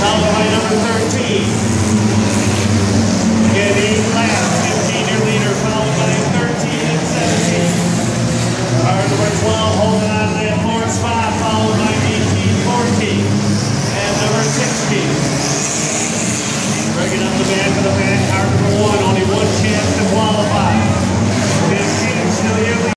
followed by number 13. Again, 8 laps, 15 your leader, followed by 13 and 17. Car number 12 holding on to that 4th spot, followed by 18, 14, and number 16. Breaking up the band for the back, car number 1, only one chance to qualify.